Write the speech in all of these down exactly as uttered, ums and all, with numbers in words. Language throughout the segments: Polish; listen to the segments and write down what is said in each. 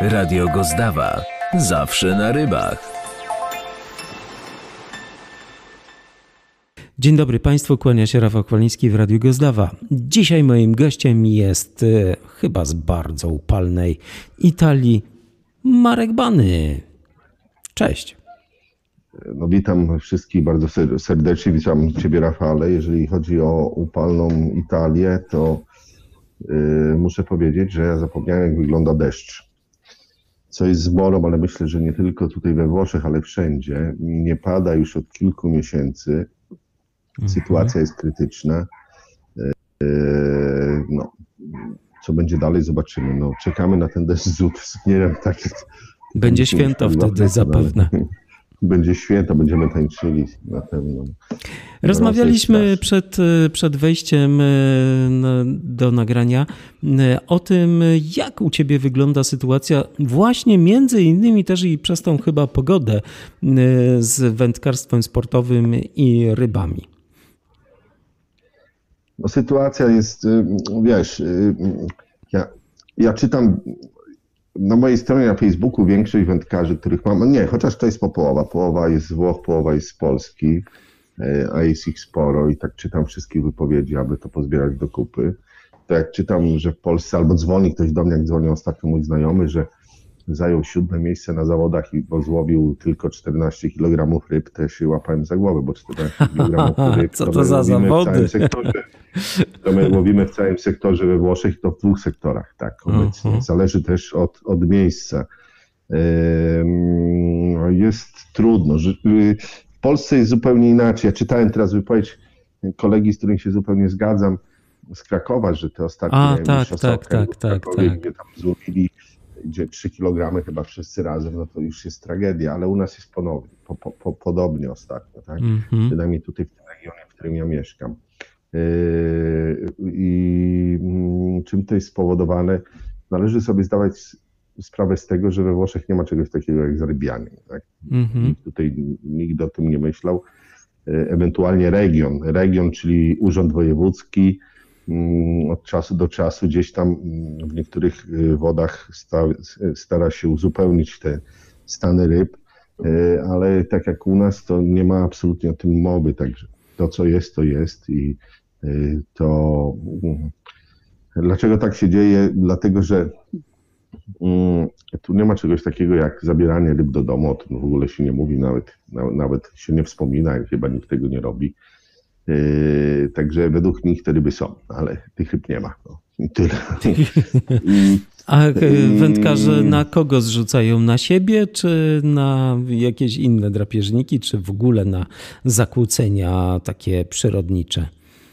Radio Gozdawa. Zawsze na rybach. Dzień dobry Państwu, kłania się Rafał Chwaliński w Radiu Gozdawa. Dzisiaj moim gościem jest e, chyba z bardzo upalnej Italii Marek Bany. Cześć. No, witam wszystkich bardzo serdecznie, witam Ciebie, Rafale. Jeżeli chodzi o upalną Italię, to yy, muszę powiedzieć, że ja zapomniałem, jak wygląda deszcz. Co jest zmorą, ale myślę, że nie tylko tutaj we Włoszech, ale wszędzie. Nie pada już od kilku miesięcy. Sytuacja jest krytyczna. Yy, no, co będzie dalej, zobaczymy. No, czekamy na ten deszcz z utęsknieniem. Tak, będzie święto wtedy zapewne. Będzie święto, będziemy tańczyli na pewno. Rozmawialiśmy przed, przed wejściem do nagrania o tym, jak u Ciebie wygląda sytuacja właśnie między innymi też i przez tą chyba pogodę z wędkarstwem sportowym i rybami. No, sytuacja jest, wiesz, ja, ja czytam na mojej stronie na Facebooku większość wędkarzy, których mam, nie, chociaż to jest po połowa, połowa jest z Włoch, połowa jest z Polski, a jest ich sporo i tak czytam wszystkie wypowiedzi, aby to pozbierać do kupy. To jak czytam, że w Polsce, albo dzwoni ktoś do mnie, jak dzwonił ostatnio mój znajomy, że zajął siódme miejsce na zawodach i bo złowił tylko czternaście kilogramów ryb, to się łapałem za głowę, bo czternaście kilogramów ryb co to, to za zawody? W całym sektorze. To my łowimy w całym sektorze we Włoszech, to w dwóch sektorach, tak, obecnie. Uh-huh. Zależy też od, od miejsca. Jest trudno. W Polsce jest zupełnie inaczej. Ja czytałem teraz wypowiedź kolegi, z którym się zupełnie zgadzam, z Krakowa, że te ostatnie A, tak, tak, tak, tak, tak. Gdzie tam złowili gdzie trzy kilogramy chyba wszyscy razem, no to już jest tragedia, ale u nas jest ponownie, po, po, po, podobnie ostatnio, tak? Mm-hmm. Przynajmniej tutaj w tym regionie, w którym ja mieszkam. Yy, I yy, czym to jest spowodowane? Należy sobie zdawać sprawę z tego, że we Włoszech nie ma czegoś takiego jak zarybianie. Tak? Mm-hmm. Tutaj nikt o tym nie myślał. Yy, ewentualnie region, region, czyli urząd wojewódzki, od czasu do czasu gdzieś tam w niektórych wodach stara się uzupełnić te stany ryb, ale tak jak u nas, to nie ma absolutnie o tym mowy, także to co jest, to jest i to dlaczego tak się dzieje? Dlatego, że tu nie ma czegoś takiego jak zabieranie ryb do domu, o tym w ogóle się nie mówi, nawet, nawet się nie wspomina i chyba nikt tego nie robi. Yy, także według nich te ryby są, ale tych ryb nie ma. No. I tyle. I, A wędkarze na kogo zrzucają? Na siebie, czy na jakieś inne drapieżniki, czy w ogóle na zakłócenia takie przyrodnicze?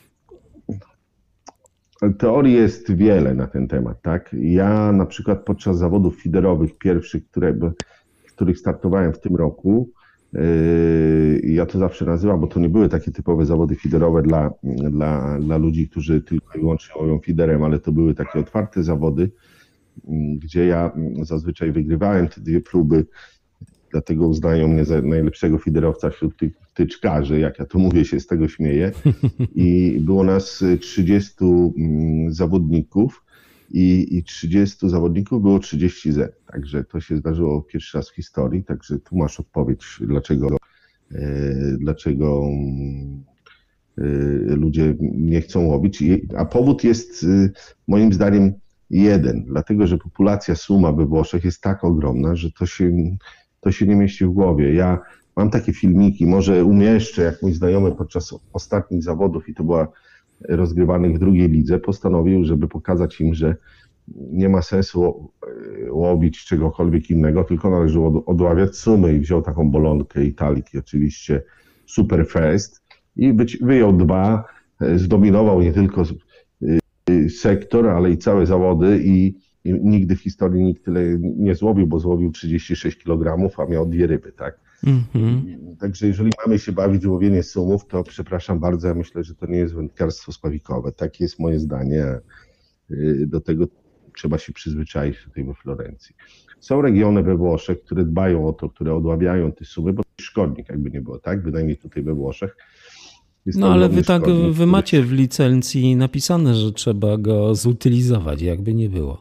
Teorii jest wiele na ten temat, tak? Ja na przykład podczas zawodów fiderowych pierwszych, które, których startowałem w tym roku, ja to zawsze nazywam, bo to nie były takie typowe zawody fiderowe dla, dla, dla ludzi, którzy tylko i wyłącznie łowią fiderem, ale to były takie otwarte zawody, gdzie ja zazwyczaj wygrywałem te dwie próby, dlatego uznają mnie za najlepszego fiderowca wśród tych tyczkarzy, jak ja to mówię, się z tego śmieję. I było nas trzydziestu zawodników i, i trzydziestu zawodników było trzydzieści zet. Także to się zdarzyło pierwszy raz w historii, także tu masz odpowiedź, dlaczego, e, dlaczego e, ludzie nie chcą łowić. A powód jest e, moim zdaniem jeden, dlatego że populacja suma we Włoszech jest tak ogromna, że to się, to się nie mieści w głowie. Ja mam takie filmiki, może umieszczę, jak mój znajomy podczas ostatnich zawodów, i to była rozgrywanych w drugiej lidze, postanowił, żeby pokazać im, że nie ma sensu łowić czegokolwiek innego, tylko należy odławiać sumy, i wziął taką bolonkę Italiki, oczywiście super fest, i wyjął dwa, zdominował nie tylko sektor, ale i całe zawody, i, i nigdy w historii nikt tyle nie złowił, bo złowił trzydzieści sześć kilogramów, a miał dwie ryby, tak? Mm-hmm. Także jeżeli mamy się bawić w łowienie sumów, to przepraszam bardzo, ja myślę, że to nie jest wędkarstwo spławikowe. Takie jest moje zdanie. Do tego trzeba się przyzwyczaić tutaj we Florencji. Są regiony we Włoszech, które dbają o to, które odławiają te sumy, bo to jest szkodnik, jakby nie było, tak? Bynajmniej tutaj we Włoszech. Jest no ale wy tak, wy macie w licencji napisane, że trzeba go zutylizować, jakby nie było.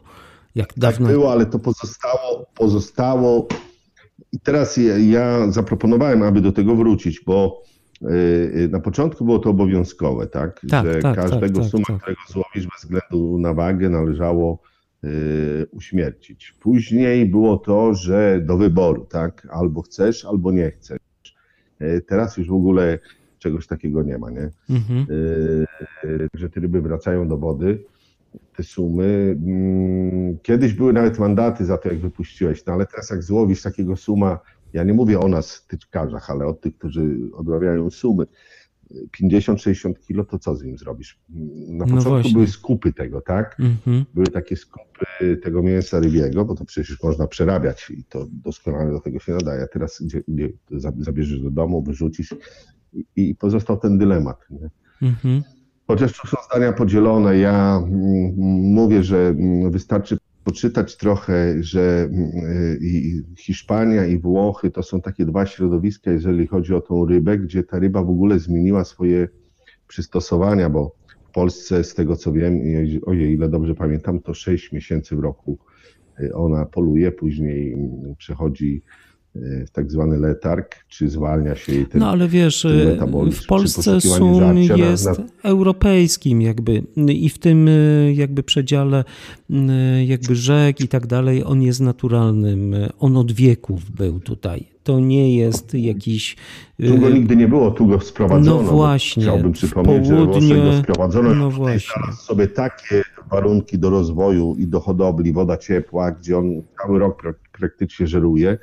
Jak dawno... Tak było, ale to pozostało, pozostało. I teraz ja, ja zaproponowałem, aby do tego wrócić, bo y, na początku było to obowiązkowe, tak? Tak, że tak, każdego tak, suma, tak, tak. którego złowisz bez względu na wagę, należało y, uśmiercić. Później było to, że do wyboru, tak? Albo chcesz, albo nie chcesz. Y, teraz już w ogóle czegoś takiego nie ma, nie? Mhm. Y, że te ryby wracają do wody. Te sumy. Kiedyś były nawet mandaty za to, jak wypuściłeś, no ale teraz jak złowisz takiego suma, ja nie mówię o nas, tyczkarzach, ale o tych, którzy odmawiają sumy, pięćdziesiąt sześćdziesiąt kilo, to co z nim zrobisz? Na No początku właśnie. były skupy tego, tak? Mhm. Były takie skupy tego mięsa rybiego, bo to przecież można przerabiać i to doskonale do tego się nadaje. A teraz gdzie, gdzie zabierzesz do domu, wyrzucisz i, i pozostał ten dylemat, nie? Mhm. Chociaż tu są zdania podzielone, ja mówię, że wystarczy poczytać trochę, że i Hiszpania i Włochy to są takie dwa środowiska, jeżeli chodzi o tą rybę, gdzie ta ryba w ogóle zmieniła swoje przystosowania, bo w Polsce, z tego co wiem, o ile dobrze pamiętam, to sześć miesięcy w roku ona poluje, później przechodzi w tak zwany letarg, czy zwalnia się jej ten No ale wiesz, w Polsce sum jest na, na... europejskim jakby i w tym jakby przedziale jakby rzek i tak dalej, on jest naturalnym, on od wieków był tutaj. To nie jest jakiś... Tu go nigdy nie było, tu go sprowadzono. No właśnie. Chciałbym przypomnieć, że Włoszech go sprowadzono. No właśnie. Sobie takie warunki do rozwoju i do hodowli, woda ciepła, gdzie on cały rok praktycznie żeruje.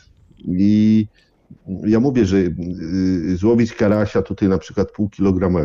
I ja mówię, że złowić karasia tutaj na przykład pół kilograma,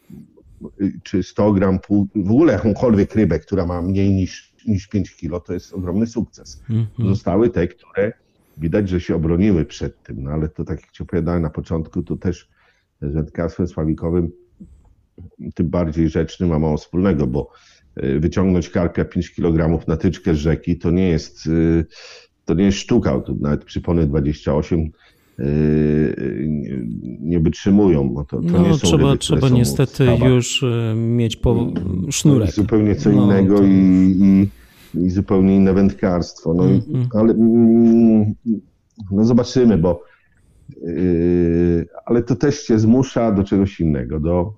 czy sto gram, pół, w ogóle jakąkolwiek rybę, która ma mniej niż, niż pięć kilo, to jest ogromny sukces. Mm-hmm. Zostały te, które widać, że się obroniły przed tym, no ale to tak jak ci opowiadałem na początku, to też z wędkarstwem sławikowym, tym bardziej rzecznym, ma mało wspólnego, bo wyciągnąć karpia pięć kilogramów na tyczkę z rzeki to nie jest... To nie jest sztuka, to nawet przypony dwadzieścia osiem yy, nie wytrzymują. Bo to, to no, nie są trzeba, ryby, trzeba niestety już mieć po sznurek. Zupełnie co no, innego to... i, i, i zupełnie inne wędkarstwo. No, mm-hmm. Ale no zobaczymy, bo yy, ale to też cię zmusza do czegoś innego, do,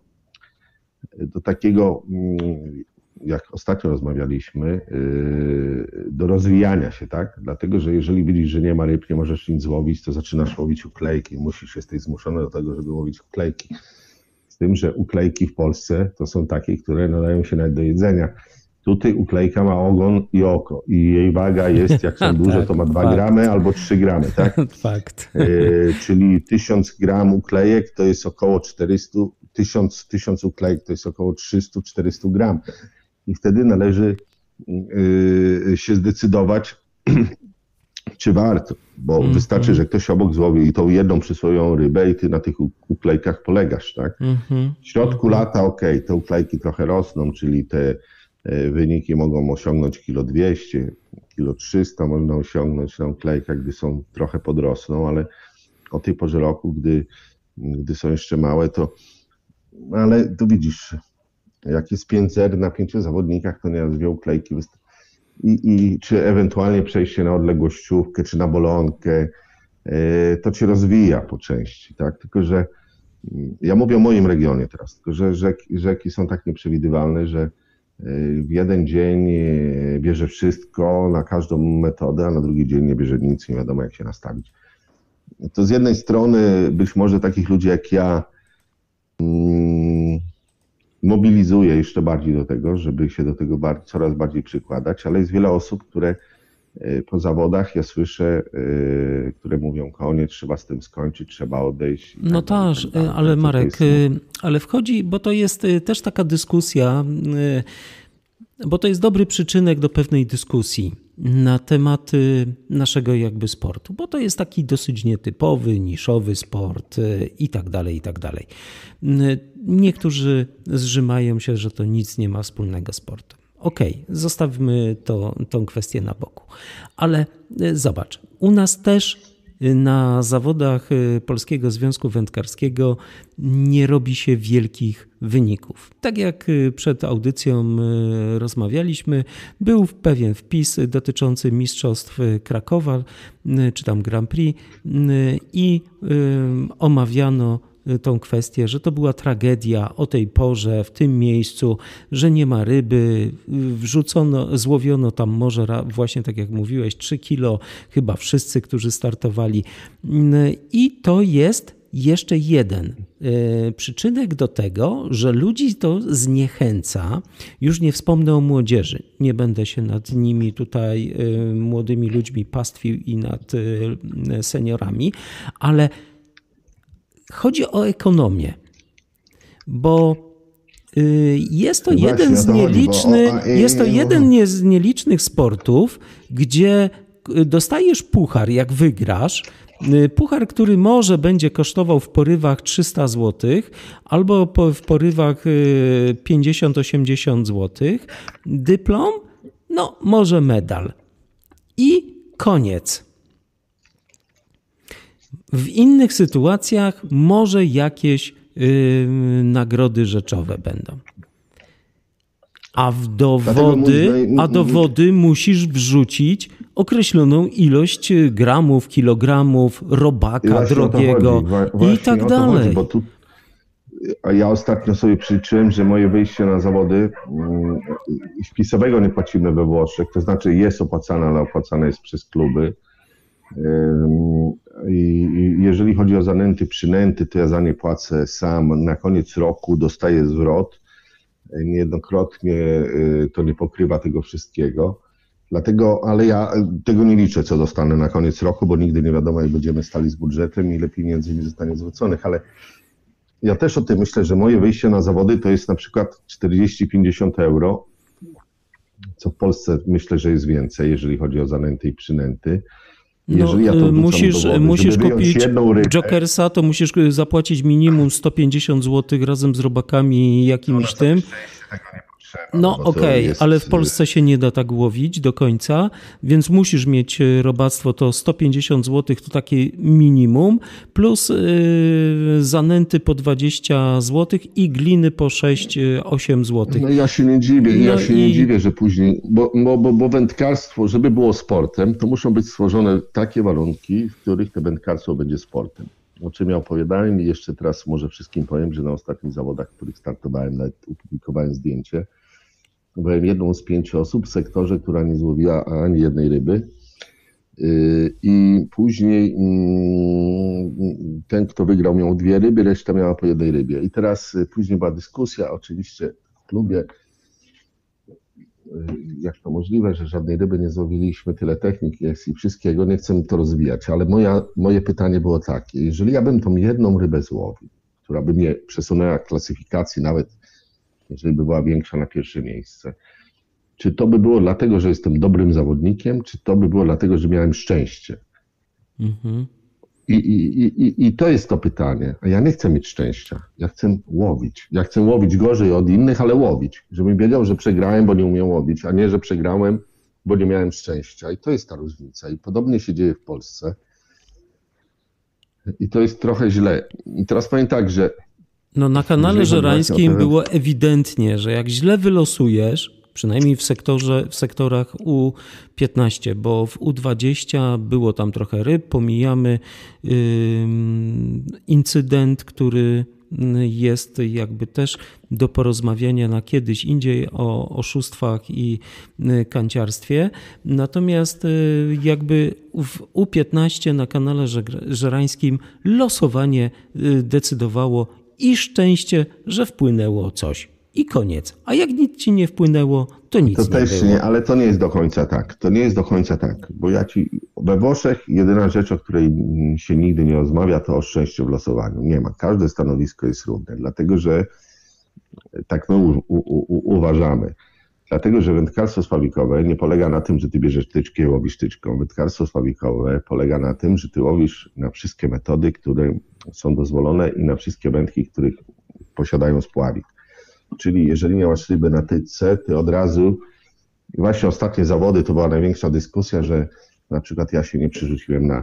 do takiego... Yy, jak ostatnio rozmawialiśmy, do rozwijania się, tak? Dlatego, że jeżeli widzisz, że nie ma ryb, nie możesz nic złowić, to zaczynasz łowić uklejki. Musisz, jesteś zmuszony do tego, żeby łowić uklejki. Z tym, że uklejki w Polsce to są takie, które nadają się nawet do jedzenia. Tutaj uklejka ma ogon i oko i jej waga jest, jak są duże, tak, to ma dwa fakt. gramy albo trzy gramy, tak? Fakt. Y, czyli tysiąc gram uklejek to jest około czterysta, tysiąc, tysiąc uklejek to jest około trzysta czterysta gram. I wtedy należy y, się zdecydować, czy warto, bo mm-hmm. wystarczy, że ktoś obok złowi i tą jedną przyswoją rybę i ty na tych uklejkach polegasz, tak? Mm-hmm. W środku mm-hmm. lata, okej, okay, te uklejki trochę rosną, czyli te y, wyniki mogą osiągnąć kilo dwieście, kilo trzysta można osiągnąć na uklejkach, gdy są trochę podrosną, ale o tej porze roku, gdy, gdy są jeszcze małe, to ale tu widzisz, jak jest pięć zer na pięciu zawodnikach, to nie dwie uklejki wystarczy. I, I czy ewentualnie przejście na odległościówkę, czy na bolonkę, yy, to cię rozwija po części, tak? Tylko, że yy, ja mówię o moim regionie teraz, tylko, że rzeki, rzeki są tak nieprzewidywalne, że yy, w jeden dzień yy, bierze wszystko na każdą metodę, a na drugi dzień nie bierze nic, nie wiadomo jak się nastawić. To z jednej strony być może takich ludzi jak ja yy, mobilizuje jeszcze bardziej do tego, żeby się do tego bardziej, coraz bardziej przykładać, ale jest wiele osób, które po zawodach, ja słyszę, które mówią, koniec, trzeba z tym skończyć, trzeba odejść. No tak, tak ale Marek, ale wchodzi, bo to jest też taka dyskusja, bo to jest dobry przyczynek do pewnej dyskusji na temat naszego jakby sportu, bo to jest taki dosyć nietypowy, niszowy sport i tak dalej, i tak dalej. Niektórzy zrzymają się, że to nic nie ma wspólnego z sportem. Okej, okay, zostawmy to, tą kwestię na boku. Ale zobacz, u nas też na zawodach Polskiego Związku Wędkarskiego nie robi się wielkich wyników. Tak jak przed audycją rozmawialiśmy, był pewien wpis dotyczący Mistrzostw Krakowa, czy tam Grand Prix i omawiano tą kwestię, że to była tragedia o tej porze, w tym miejscu, że nie ma ryby, wrzucono, złowiono tam może właśnie tak jak mówiłeś, trzy kilo, chyba wszyscy, którzy startowali. I to jest jeszcze jeden przyczynek do tego, że ludzi to zniechęca. Już nie wspomnę o młodzieży. Nie będę się nad nimi tutaj młodymi ludźmi pastwił i nad seniorami, ale chodzi o ekonomię, bo jest to jeden z nielicznych, jest to jeden z nielicznych sportów, gdzie dostajesz puchar, jak wygrasz. Puchar, który może będzie kosztował w porywach trzysta złotych albo w porywach pięćdziesiąt osiemdziesiąt złotych. Dyplom, no może medal. I koniec. W innych sytuacjach może jakieś yy, nagrody rzeczowe będą. A w dowody, a do wody musisz wrzucić określoną ilość gramów, kilogramów robaka drogiego i tak dalej. Chodzi, bo tu, a ja ostatnio sobie przyliczyłem, że moje wyjście na zawody wpisowego nie płacimy we Włoszech, to znaczy jest opłacane, ale opłacane jest przez kluby. I jeżeli chodzi o zanęty, przynęty, to ja za nie płacę sam. Na koniec roku dostaję zwrot. Niejednokrotnie to nie pokrywa tego wszystkiego. Dlatego, ale ja tego nie liczę, co dostanę na koniec roku, bo nigdy nie wiadomo, jak będziemy stali z budżetem, ile pieniędzy mi zostanie zwróconych. Ale ja też o tym myślę, że moje wyjście na zawody to jest na przykład czterdzieści pięćdziesiąt euro, co w Polsce myślę, że jest więcej, jeżeli chodzi o zanęty i przynęty. No, ja musisz wody, musisz kupić Jokersa, to musisz zapłacić minimum sto pięćdziesiąt złotych razem z robakami i jakimś no, tym. No okej, okay, ale w Polsce się nie da tak łowić do końca, więc musisz mieć robactwo, to sto pięćdziesiąt złotych to takie minimum, plus yy, zanęty po dwadzieścia złotych i gliny po sześć osiem złotych. No ja się nie dziwię, no ja się i... nie dziwię, że później, bo, bo, bo, bo wędkarstwo, żeby było sportem, to muszą być stworzone takie warunki, w których to wędkarstwo będzie sportem. O czym ja opowiadałem i jeszcze teraz może wszystkim powiem, że na ostatnich zawodach, w których startowałem, nawet opublikowałem zdjęcie, byłem jedną z pięciu osób w sektorze, która nie złowiła ani jednej ryby. I później ten, kto wygrał, miał dwie ryby, reszta miała po jednej rybie. I teraz później była dyskusja, oczywiście w klubie, jak to możliwe, że żadnej ryby nie złowiliśmy, tyle technik jest i wszystkiego, nie chcę to rozwijać, ale moja, moje pytanie było takie, jeżeli ja bym tą jedną rybę złowił, która by mnie przesunęła klasyfikacji, nawet jeżeli by była większa na pierwsze miejsce, czy to by było dlatego, że jestem dobrym zawodnikiem, czy to by było dlatego, że miałem szczęście? Mhm. I, i, i, I to jest to pytanie. A ja nie chcę mieć szczęścia. Ja chcę łowić. Ja chcę łowić gorzej od innych, ale łowić. Żebym wiedział, że przegrałem, bo nie umiem łowić, a nie, że przegrałem, bo nie miałem szczęścia. I to jest ta różnica. I podobnie się dzieje w Polsce. I to jest trochę źle. I teraz powiem tak, że... No na kanale żerańskim było ewidentnie, że jak źle wylosujesz, przynajmniej w sektorze, w sektorach U piętnaście, bo w U dwadzieścia było tam trochę ryb, pomijamy yy, incydent, który jest jakby też do porozmawiania na kiedyś indziej o oszustwach i kanciarstwie. Natomiast jakby w U piętnaście na kanale żerańskim losowanie decydowało i szczęście, że wpłynęło coś. I koniec. A jak nic ci nie wpłynęło, to nic to nie też było. Nie, ale to nie jest do końca tak. To nie jest do końca tak, bo ja ci we Włoszech jedyna rzecz, o której się nigdy nie rozmawia, to o szczęściu w losowaniu. Nie ma. Każde stanowisko jest równe, dlatego że tak my u, u, u, uważamy. Dlatego, że wędkarstwo spławikowe nie polega na tym, że ty bierzesz tyczkę i łowisz tyczką. Wędkarstwo spławikowe polega na tym, że ty łowisz na wszystkie metody, które są dozwolone i na wszystkie wędki, których posiadają spławik. Czyli jeżeli nie masz ryby na tyczce, ty od razu, właśnie ostatnie zawody to była największa dyskusja, że na przykład ja się nie przerzuciłem na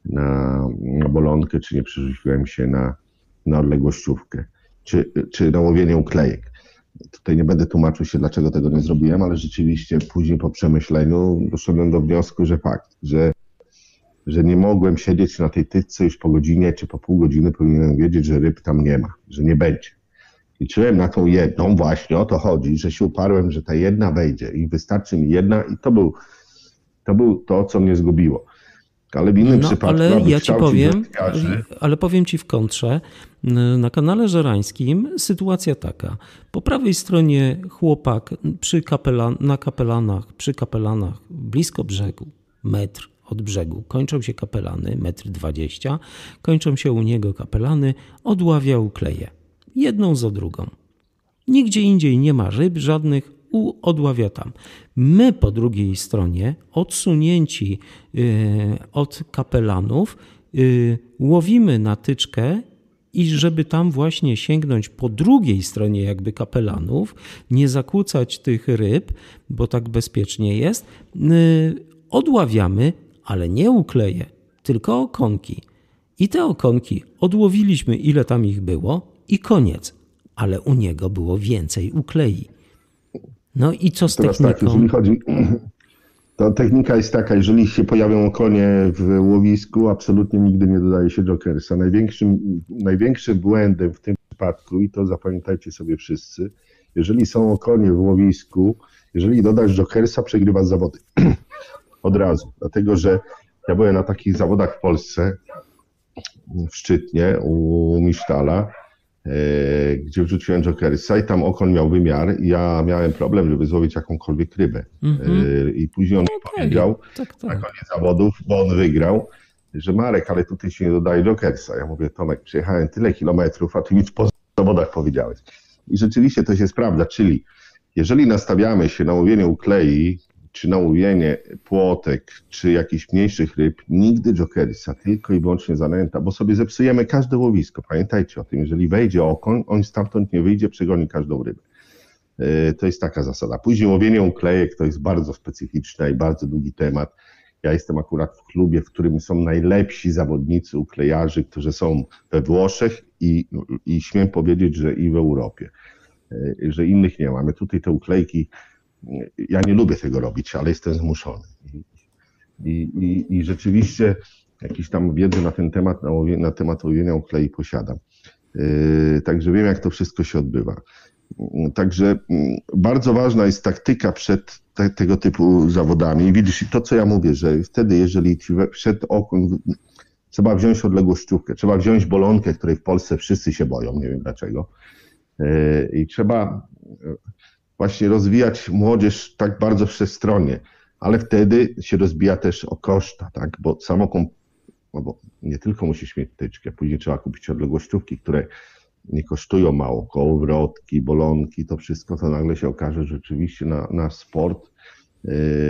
na, na bolonkę, czy nie przerzuciłem się na, na odległościówkę, czy, czy na łowienie uklejek. Tutaj nie będę tłumaczył się, dlaczego tego nie zrobiłem, ale rzeczywiście później po przemyśleniu doszedłem do wniosku, że fakt, że, że nie mogłem siedzieć na tej tyczce już po godzinie czy po pół godziny, powinienem wiedzieć, że ryb tam nie ma, że nie będzie. Liczyłem na tą jedną, właśnie o to chodzi, że się uparłem, że ta jedna wejdzie i wystarczy mi jedna i to był to, był to co mnie zgubiło. Ale w innym no, przypadku, ale ja ci powiem, wędkarzy... ale powiem ci w kontrze, na kanale żerańskim sytuacja taka. Po prawej stronie chłopak przy kapelan, na kapelanach, przy kapelanach blisko brzegu, metr od brzegu, kończą się kapelany, metr dwadzieścia, kończą się u niego kapelany, odławia ukleje. Jedną za drugą. Nigdzie indziej nie ma ryb żadnych, u odławia tam. My po drugiej stronie, odsunięci yy, od kapelanów, yy, łowimy na tyczkę i żeby tam właśnie sięgnąć po drugiej stronie jakby kapelanów, nie zakłócać tych ryb, bo tak bezpiecznie jest, yy, odławiamy, ale nie ukleje, tylko okonki. I te okonki odłowiliśmy, ile tam ich było, i koniec. Ale u niego było więcej uklei. No i co z Teraz techniką? Tak, jeżeli chodzi, to technika jest taka, jeżeli się pojawią okonie w łowisku, absolutnie nigdy nie dodaje się jokersa. Największym, największym błędem w tym przypadku, i to zapamiętajcie sobie wszyscy, jeżeli są okonie w łowisku, jeżeli dodasz jokersa, przegrywasz zawody. Od razu. Dlatego, że ja byłem na takich zawodach w Polsce, w Szczytnie, u Misztala, gdzie wrzuciłem jokersa i tam okon miał wymiar i ja miałem problem, żeby złowić jakąkolwiek rybę. Mm-hmm. I później on okay. powiedział tak, tak. na koniec zawodów, bo on wygrał, że Marek, ale tutaj się nie dodaje jokersa. Ja mówię, Tomek, przyjechałem tyle kilometrów, a ty mi po zawodach powiedziałeś. I rzeczywiście to się sprawdza, czyli jeżeli nastawiamy się na łowienie uklei, czy na łowienie płotek, czy jakichś mniejszych ryb, nigdy jokersa, tylko i wyłącznie zanęta, bo sobie zepsujemy każde łowisko. Pamiętajcie o tym, jeżeli wejdzie okoń, on stamtąd nie wyjdzie, przegoni każdą rybę. To jest taka zasada. Później łowienie uklejek to jest bardzo specyficzny i bardzo długi temat. Ja jestem akurat w klubie, w którym są najlepsi zawodnicy uklejarzy, którzy są we Włoszech i, i śmiem powiedzieć, że i w Europie, że innych nie mamy. Tutaj te uklejki, ja nie lubię tego robić, ale jestem zmuszony. I, i, i rzeczywiście jakiś tam wiedzę na ten temat, na, łowie, na temat łowienia uklei posiadam. Yy, także wiem, jak to wszystko się odbywa. Yy, także yy, bardzo ważna jest taktyka przed te, tego typu zawodami. Widzisz, to co ja mówię, że wtedy, jeżeli ci we, przed okiem trzeba wziąć odległościówkę, trzeba wziąć bolonkę, której w Polsce wszyscy się boją, nie wiem dlaczego. Yy, I trzeba właśnie rozwijać młodzież tak bardzo wszechstronnie, ale wtedy się rozbija też o koszta, tak? Bo samo komp- no bo nie tylko musisz mieć tyczkę, później trzeba kupić odległościówki, które nie kosztują mało, kołowrotki, bolonki, to wszystko, to nagle się okaże, że rzeczywiście na, na sport yy,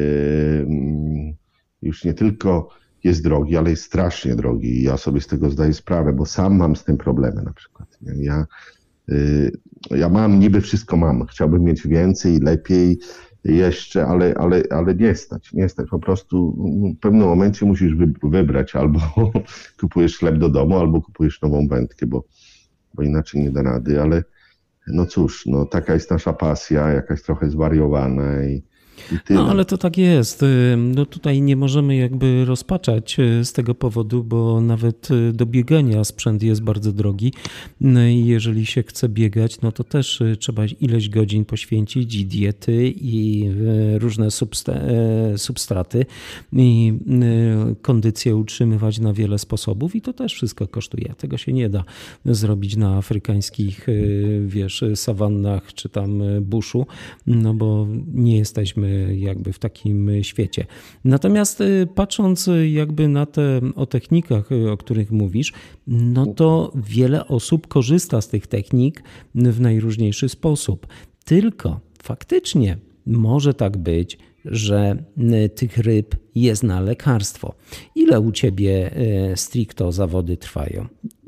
już nie tylko jest drogi, ale jest strasznie drogi i ja sobie z tego zdaję sprawę, bo sam mam z tym problemy na przykład. Ja Ja mam, niby wszystko mam, chciałbym mieć więcej, lepiej jeszcze, ale, ale, ale nie stać, nie stać. Po prostu w pewnym momencie musisz wybrać, albo kupujesz chleb do domu, albo kupujesz nową wędkę, bo, bo inaczej nie da rady, ale no cóż, no taka jest nasza pasja, jakaś trochę zwariowana i No ale to tak jest. No tutaj nie możemy jakby rozpaczać z tego powodu, bo nawet do biegania sprzęt jest bardzo drogi i jeżeli się chce biegać, no to też trzeba ileś godzin poświęcić i diety i różne substraty i kondycję utrzymywać na wiele sposobów i to też wszystko kosztuje. Tego się nie da zrobić na afrykańskich, wiesz, sawannach czy tam buszu, no bo nie jesteśmy jakby w takim świecie. Natomiast patrząc jakby na te o technikach, o których mówisz, no to wiele osób korzysta z tych technik w najróżniejszy sposób. Tylko faktycznie może tak być, że tych ryb jest na lekarstwo. Ile u ciebie stricto zawody trwają?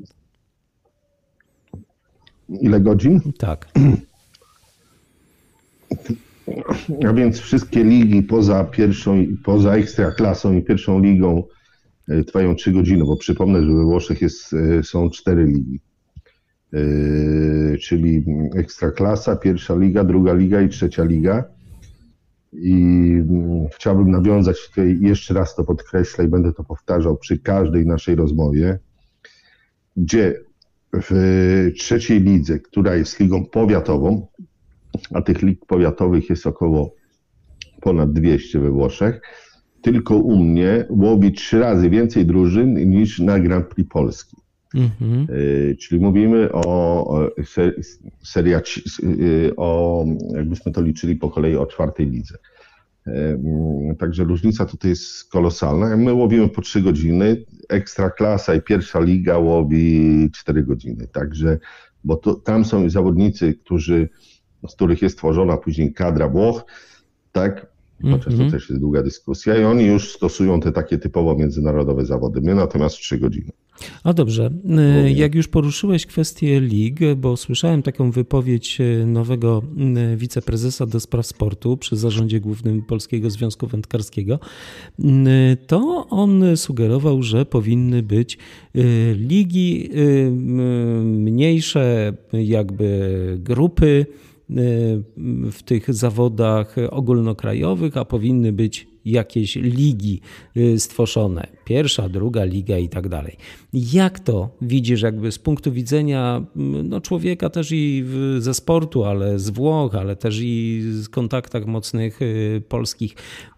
Ile godzin? Tak. A więc wszystkie ligi poza pierwszą, poza ekstraklasą i pierwszą ligą trwają trzy godziny, bo przypomnę, że we Włoszech jest, są cztery ligi. Czyli Ekstraklasa, pierwsza liga, druga liga i trzecia liga. I chciałbym nawiązać tutaj, jeszcze raz to podkreślę i będę to powtarzał przy każdej naszej rozmowie, gdzie w trzeciej lidze, która jest ligą powiatową, a tych lig powiatowych jest około ponad dwieście we Włoszech, tylko u mnie łowi trzy razy więcej drużyn niż na Grand Prix Polski. Mhm. Czyli mówimy o seria, o, jakbyśmy to liczyli po kolei, o czwartej lidze. Także różnica tutaj jest kolosalna. My łowimy po trzy godziny, Ekstraklasa i pierwsza liga łowi cztery godziny. Także, bo to, tam są zawodnicy, którzy, z których jest tworzona później kadra Włoch, tak? Chociaż mm-hmm. to też jest długa dyskusja i oni już stosują te takie typowo międzynarodowe zawody. My natomiast trzy godziny. A dobrze, jak już poruszyłeś kwestię lig, bo słyszałem taką wypowiedź nowego wiceprezesa do spraw sportu przy zarządzie głównym Polskiego Związku Wędkarskiego, to on sugerował, że powinny być ligi, mniejsze jakby grupy w tych zawodach ogólnokrajowych, a powinny być jakieś ligi stworzone. Pierwsza, druga liga i tak dalej. Jak to widzisz jakby z punktu widzenia no, człowieka też i ze sportu, ale z Włoch, ale też i z kontaktach mocnych polskich.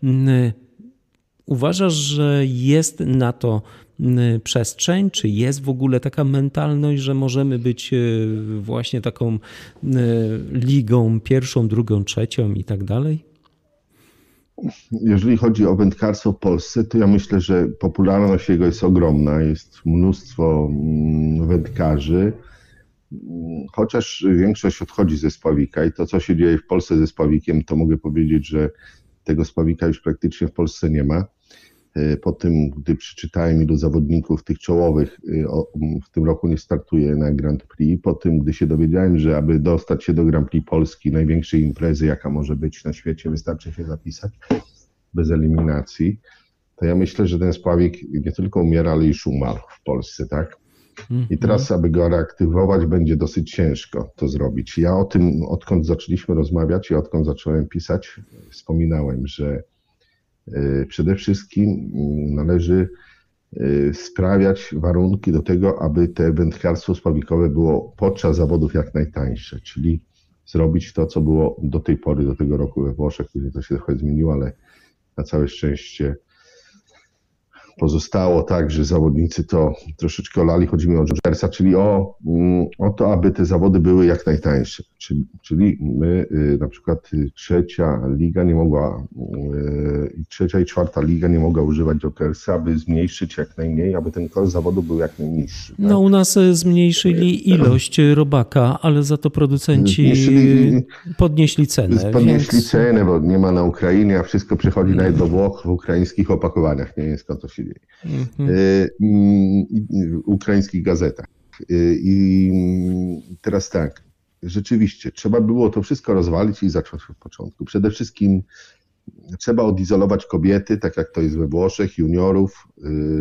Uważasz, że jest na to przestrzeń? Czy jest w ogóle taka mentalność, że możemy być właśnie taką ligą pierwszą, drugą, trzecią i tak dalej? Jeżeli chodzi o wędkarstwo w Polsce, to ja myślę, że popularność jego jest ogromna. Jest mnóstwo wędkarzy, chociaż większość odchodzi ze spławika i to, co się dzieje w Polsce ze spławikiem, to mogę powiedzieć, że tego spławika już praktycznie w Polsce nie ma. Po tym, gdy przeczytałem, ilu zawodników tych czołowych w tym roku nie startuje na Grand Prix, po tym, gdy się dowiedziałem, że aby dostać się do Grand Prix Polski, największej imprezy, jaka może być na świecie, wystarczy się zapisać bez eliminacji, to ja myślę, że ten spławik nie tylko umiera, ale już umarł w Polsce, tak? I teraz, aby go reaktywować, będzie dosyć ciężko to zrobić. Ja o tym, odkąd zaczęliśmy rozmawiać i odkąd zacząłem pisać, wspominałem, że przede wszystkim należy sprawiać warunki do tego, aby te wędkarstwo spławikowe było podczas zawodów jak najtańsze, czyli zrobić to, co było do tej pory, do tego roku we Włoszech, później to się trochę zmieniło, ale na całe szczęście pozostało tak, że zawodnicy to troszeczkę olali, chodzi mi o George'a, czyli o, o to, aby te zawody były jak najtańsze. Czyli, czyli my na przykład trzecia liga nie mogła, trzecia i czwarta liga nie mogła używać Jokersa, aby zmniejszyć jak najmniej, aby ten koszt zawodu był jak najniższy. Tak? No u nas zmniejszyli ilość robaka, ale za to producenci Zmniejszyli, podnieśli cenę. Podnieśli więc... cenę, bo nie ma na Ukrainie, a wszystko przychodzi nawet do Włoch w ukraińskich opakowaniach. Nie wiem, skąd to się dzieje. Mhm. W ukraińskich gazetach. I teraz tak, rzeczywiście, trzeba było to wszystko rozwalić i zacząć od początku. Przede wszystkim trzeba odizolować kobiety, tak jak to jest we Włoszech, juniorów,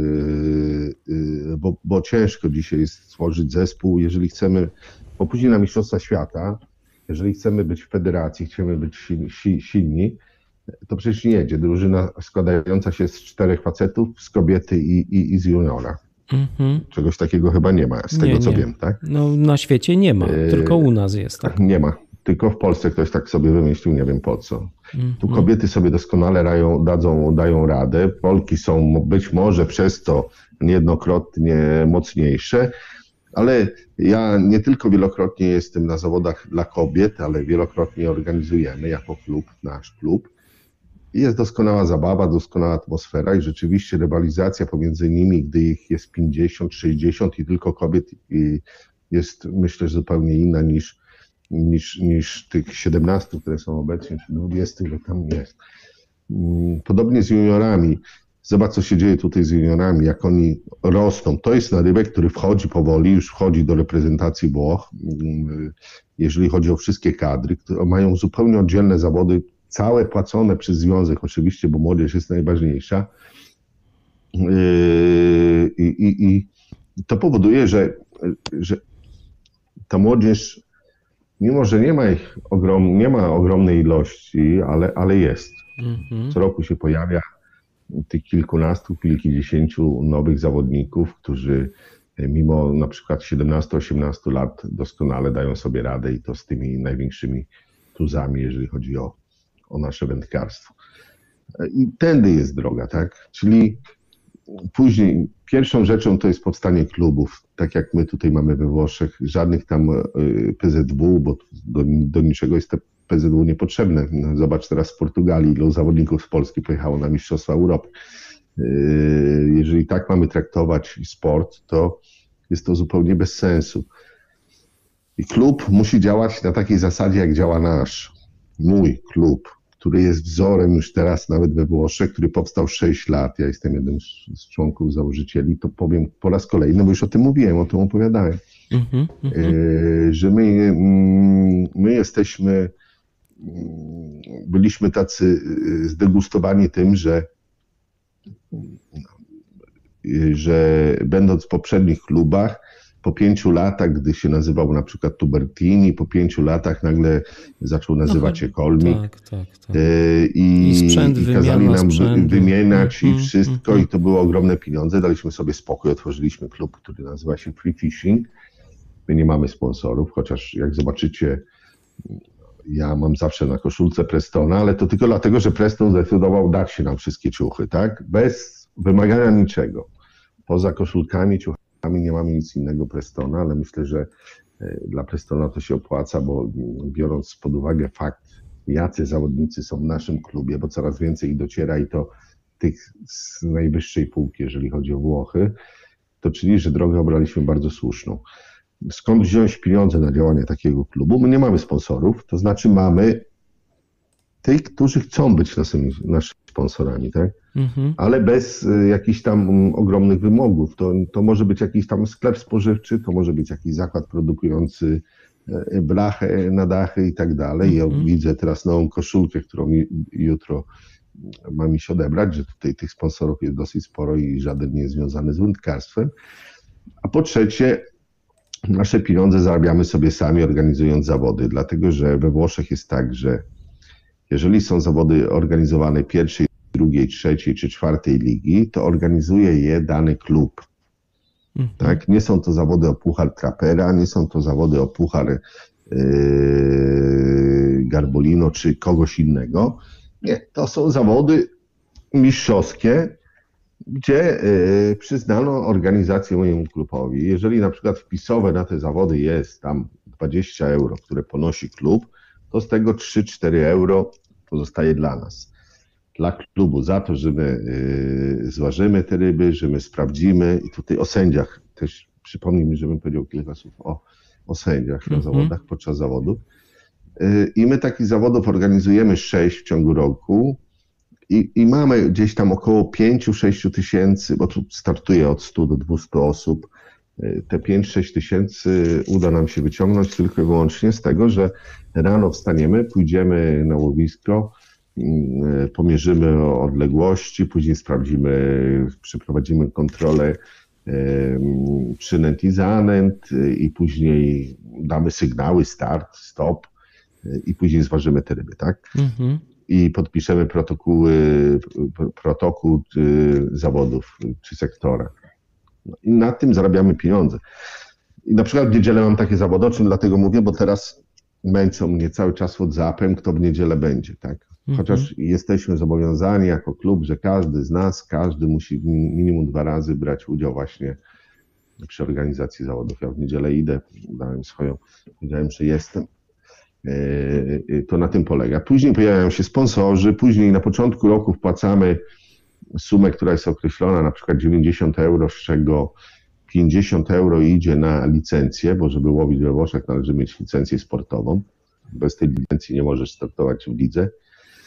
bo, bo ciężko dzisiaj jest stworzyć zespół, jeżeli chcemy, bo później na Mistrzostwa Świata, jeżeli chcemy być w federacji, chcemy być silni, to przecież nie jedzie. Drużyna składająca się z czterech facetów, z kobiety i, i, i z juniora. Mm-hmm. Czegoś takiego chyba nie ma, z tego nie, co nie. wiem, tak? No na świecie nie ma, tylko u nas jest. Tak? Nie ma, tylko w Polsce ktoś tak sobie wymyślił, nie wiem po co. Mm-hmm. Tu kobiety sobie doskonale rają, dadzą, dają radę, Polki są być może przez to niejednokrotnie mocniejsze, ale ja nie tylko wielokrotnie jestem na zawodach dla kobiet, ale wielokrotnie organizujemy jako klub, nasz klub. Jest doskonała zabawa, doskonała atmosfera i rzeczywiście rywalizacja pomiędzy nimi, gdy ich jest pięćdziesiąt, sześćdziesiąt i tylko kobiet jest, myślę, zupełnie inna niż, niż, niż tych siedemnastu, które są obecnie, czy dwudziestu, że tam jest. Podobnie z juniorami. Zobacz, co się dzieje tutaj z juniorami, jak oni rosną. To jest narybek, który wchodzi powoli, już wchodzi do reprezentacji Włoch, jeżeli chodzi o wszystkie kadry, które mają zupełnie oddzielne zawody, całe płacone przez związek oczywiście, bo młodzież jest najważniejsza. I, i, i to powoduje, że, że ta młodzież, mimo że nie ma ich ogrom, nie ma ogromnej ilości, ale, ale jest. Mhm. Co roku się pojawia tych kilkunastu, kilkudziesięciu nowych zawodników, którzy mimo na przykład siedemnastu osiemnastu lat doskonale dają sobie radę i to z tymi największymi tuzami, jeżeli chodzi o, o nasze wędkarstwo. I tędy jest droga, tak? Czyli później pierwszą rzeczą to jest powstanie klubów, tak jak my tutaj mamy we Włoszech, żadnych tam P Z W, bo do, do niczego jest to P Z W niepotrzebne. Zobacz teraz w Portugalii, ilu zawodników z Polski pojechało na Mistrzostwa Europy. Jeżeli tak mamy traktować sport, to jest to zupełnie bez sensu. I klub musi działać na takiej zasadzie, jak działa nasz, mój klub, który jest wzorem już teraz nawet we Włoszech, który powstał sześć lat. Ja jestem jednym z członków założycieli, to powiem po raz kolejny, bo już o tym mówiłem, o tym opowiadałem, mm-hmm, mm-hmm. że my, my jesteśmy, byliśmy tacy zdegustowani tym, że że będąc w poprzednich klubach, po pięciu latach, gdy się nazywał na przykład Tubertini, po pięciu latach nagle zaczął nazywać się Kolmik. Tak, tak, tak. I, I sprzęt, i kazali nam sprzętu. wymieniać mm, i wszystko mm, i to były ogromne pieniądze. Daliśmy sobie spokój, otworzyliśmy klub, który nazywa się Free Fishing. My nie mamy sponsorów, chociaż jak zobaczycie, ja mam zawsze na koszulce Prestona, ale to tylko dlatego, że Preston zdecydował dać się nam wszystkie ciuchy, tak? Bez wymagania niczego. Poza koszulkami, ciuchami nie mamy nic innego Prestona, ale myślę, że dla Prestona to się opłaca, bo biorąc pod uwagę fakt, jacy zawodnicy są w naszym klubie, bo coraz więcej ich dociera i to tych z najwyższej półki, jeżeli chodzi o Włochy, to czyli, że drogę obraliśmy bardzo słuszną. Skąd wziąć pieniądze na działanie takiego klubu? My nie mamy sponsorów, to znaczy mamy tych, którzy chcą być naszymi, naszymi sponsorami, tak? Mhm. Ale bez y, jakichś tam um, ogromnych wymogów. To, to może być jakiś tam sklep spożywczy, to może być jakiś zakład produkujący y, blachę na dachy i tak dalej. Ja mhm. widzę teraz nową koszulkę, którą mi, jutro ma mi się odebrać, że tutaj tych sponsorów jest dosyć sporo i żaden nie jest związany z wędkarstwem. A po trzecie, nasze pieniądze zarabiamy sobie sami, organizując zawody, dlatego że we Włoszech jest tak, że jeżeli są zawody organizowane pierwszej, drugiej, trzeciej czy czwartej ligi, to organizuje je dany klub. Mhm. Tak? Nie są to zawody o puchar Trapera, nie są to zawody o puchar yy, Garbolino czy kogoś innego. Nie, to są zawody mistrzowskie, gdzie yy, przyznano organizację mojemu klubowi. Jeżeli na przykład wpisowe na te zawody jest tam dwadzieścia euro, które ponosi klub, to z tego trzy cztery euro pozostaje dla nas, dla klubu, za to, że my yy, zważymy te ryby, że my sprawdzimy i tutaj o sędziach też przypomnij mi, żebym powiedział kilka słów o, o sędziach na mm-hmm. zawodach, podczas zawodów. Yy, I my takich zawodów organizujemy sześć w ciągu roku i, i mamy gdzieś tam około pięć do sześciu tysięcy, bo tu startuje od stu do dwustu osób. Te pięć sześć tysięcy uda nam się wyciągnąć tylko i wyłącznie z tego, że rano wstaniemy, pójdziemy na łowisko, pomierzymy odległości, później sprawdzimy, przeprowadzimy kontrolę przynęt i zanęt i później damy sygnały start, stop i później zważymy te ryby, tak? Mhm. I podpiszemy protokoły, protokół zawodów czy sektora. I na tym zarabiamy pieniądze. I na przykład w niedzielę mam takie zawody, o czym dlatego mówię, bo teraz męczą mnie cały czas WhatsAppem, kto w niedzielę będzie, tak? Chociaż mm-hmm. jesteśmy zobowiązani jako klub, że każdy z nas, każdy musi minimum dwa razy brać udział właśnie przy organizacji zawodów. Ja w niedzielę idę, dałem swoją, powiedziałem, że jestem. To na tym polega. Później pojawiają się sponsorzy, później na początku roku wpłacamy sumę, która jest określona, na przykład dziewięćdziesiąt euro, z czego pięćdziesiąt euro idzie na licencję, bo żeby łowić we Włoszech należy mieć licencję sportową. Bez tej licencji nie możesz startować w lidze.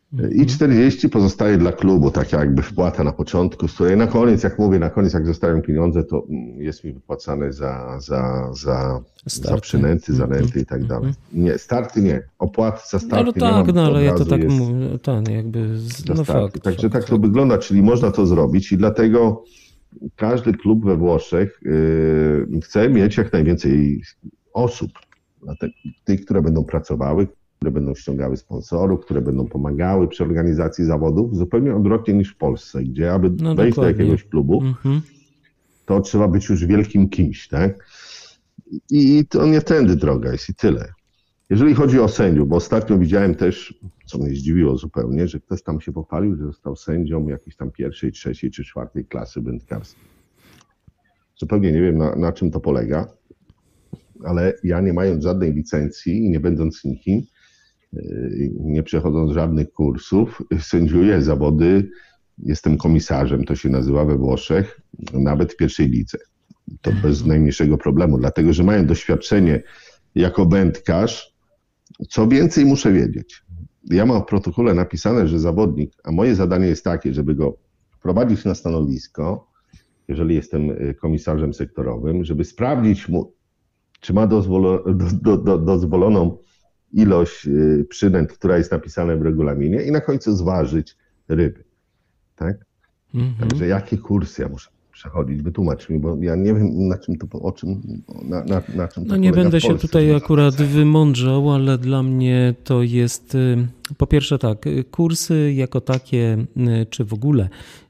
I czterdzieści pozostaje dla klubu, tak jakby wpłata na początku, z której na koniec, jak mówię, na koniec jak zostają pieniądze, to jest mi wypłacane za, za, za, za przynęty, za renty i tak dalej. Nie, starty nie, opłaty za starty no, nie tak, mam. No ale ja to tak mówię, tak, jakby, no fakt. Także fakt, tak to fakt. wygląda, czyli można to zrobić i dlatego każdy klub we Włoszech yy, chce mieć jak najwięcej osób, tych, które będą pracowały, które będą ściągały sponsorów, które będą pomagały przy organizacji zawodów, zupełnie odwrotnie niż w Polsce, gdzie aby No, wejść dokładnie. do jakiegoś klubu, Mhm. to trzeba być już wielkim kimś, tak? I to nie tędy droga jest i tyle. Jeżeli chodzi o sędziów, bo ostatnio widziałem też, co mnie zdziwiło zupełnie, że ktoś tam się pochwalił, że został sędzią jakiejś tam pierwszej, trzeciej czy czwartej klasy wędkarskiej. Zupełnie nie wiem, na, na czym to polega, ale ja nie mając żadnej licencji i nie będąc nikim, nie przechodząc żadnych kursów, sędziuję zawody, jestem komisarzem, to się nazywa we Włoszech, nawet w pierwszej lidze. To bez najmniejszego problemu, dlatego że mają doświadczenie jako wędkarz. Co więcej muszę wiedzieć. Ja mam w protokole napisane, że zawodnik, a moje zadanie jest takie, żeby go wprowadzić na stanowisko, jeżeli jestem komisarzem sektorowym, żeby sprawdzić mu, czy ma dozwolo, do, do, do, dozwoloną ilość przynęt, która jest napisana w regulaminie i na końcu zważyć ryby. Tak? Mhm. Także jakie kursy ja muszę przechodzić? Wytłumacz mi, bo ja nie wiem, na czym to, o czym, na, na, na czym to No nie będę się Polsce, tutaj akurat wymądrzał, ale dla mnie to jest po pierwsze tak, kursy jako takie, czy w ogóle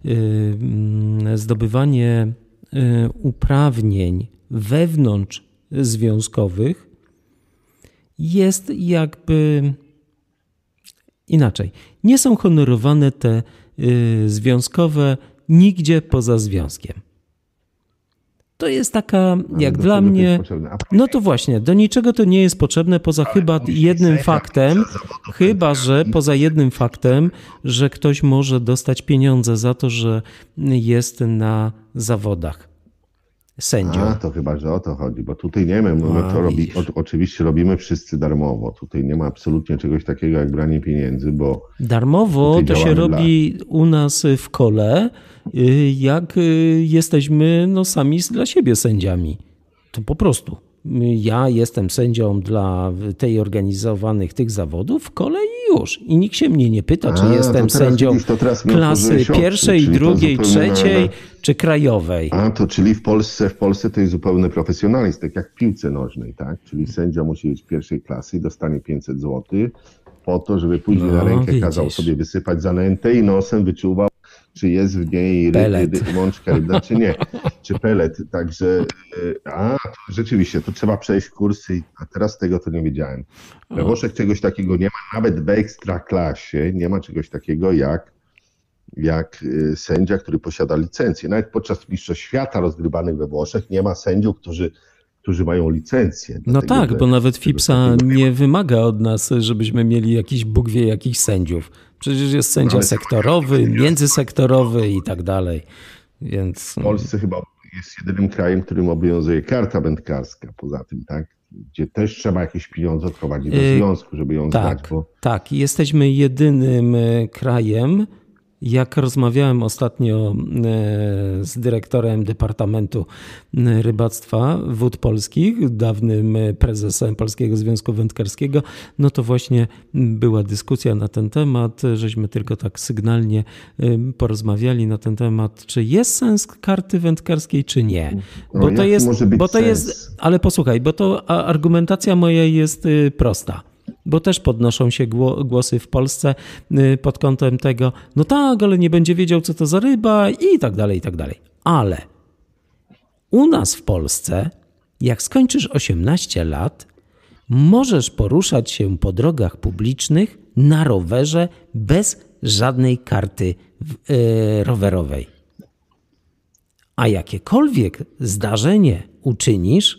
zdobywanie uprawnień wewnątrz związkowych jest jakby inaczej. Nie są honorowane te y, związkowe nigdzie poza związkiem. To jest taka, jak dla mnie, no to właśnie, do niczego to nie jest potrzebne poza chyba jednym faktem, chyba że poza jednym faktem, że ktoś może dostać pieniądze za to, że jest na zawodach sędzią. A, to chyba, że o to chodzi, bo tutaj nie wiem, my to robi, o, oczywiście robimy wszyscy darmowo, tutaj nie ma absolutnie czegoś takiego jak branie pieniędzy, bo... Darmowo to się robi dla... u nas w kole, jak jesteśmy no, sami dla siebie sędziami. To po prostu. Ja jestem sędzią dla tej organizowanych tych zawodów w kole i już. I nikt się mnie nie pyta, czy A, jestem sędzią widzisz, klasy pierwszej, drugiej, trzeciej na... czy krajowej. A, to czyli w Polsce, w Polsce to jest zupełny profesjonalizm, tak jak w piłce nożnej, tak? Czyli sędzia musi być pierwszej klasy i dostanie pięćset złotych po to, żeby później no, na rękę widzisz. Kazał sobie wysypać zanętę i nosem wyczuwał, czy jest w niej ryby, mączka rybna, czy nie, czy pelet. Także, a rzeczywiście, to trzeba przejść kursy, a teraz tego to nie wiedziałem. We Włoszech czegoś takiego nie ma, nawet w ekstraklasie nie ma czegoś takiego jak, jak sędzia, który posiada licencję. Nawet podczas Mistrzostw Świata rozgrywanych we Włoszech nie ma sędziów, którzy którzy mają licencję. No tego, tak, bo nawet FIPSA nie wymaga od nas, żebyśmy mieli jakiś Bóg wie jakich sędziów. Przecież jest sędzia sektorowy, międzysektorowy i tak dalej. Więc... W Polsce chyba jest jedynym krajem, którym obowiązuje karta wędkarska poza tym, tak? Gdzie też trzeba jakieś pieniądze odprowadzić do związku, żeby ją tak, zdać. Bo... Tak, jesteśmy jedynym krajem. Jak rozmawiałem ostatnio z dyrektorem Departamentu Rybactwa Wód Polskich, dawnym prezesem Polskiego Związku Wędkarskiego, no to właśnie była dyskusja na ten temat, żeśmy tylko tak sygnalnie porozmawiali na ten temat, czy jest sens karty wędkarskiej, czy nie. Bo no, to jest, może być bo to sens? jest, ale posłuchaj, bo to argumentacja moja jest prosta. Bo też podnoszą się głosy w Polsce pod kątem tego, no tak, ale nie będzie wiedział, co to za ryba i tak dalej, i tak dalej. Ale u nas w Polsce, jak skończysz osiemnaście lat, możesz poruszać się po drogach publicznych na rowerze bez żadnej karty rowerowej. A jakiekolwiek zdarzenie uczynisz,